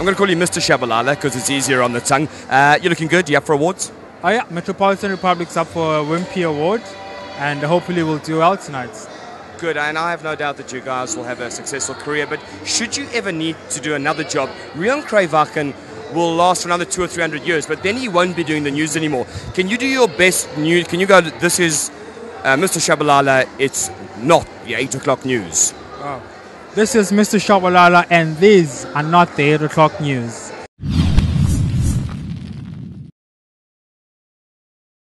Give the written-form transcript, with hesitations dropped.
I'm going to call you Mr. Shabalala because it's easier on the tongue. You're looking good. You up for awards? Oh yeah, Metropolitan Republic's up for a Wimpy Award, and hopefully we'll do well tonight. Good, and I have no doubt that you guys will have a successful career, but should you ever need to do another job, Rian Kruiwagen will last for another 200 or 300 years, but then he won't be doing the news anymore. Can you do your best news? Can you go, this is Mr. Shabalala, it's not the 8 o'clock news. Oh. This is Mr. Shabalala, and these are not the 8 o'clock news.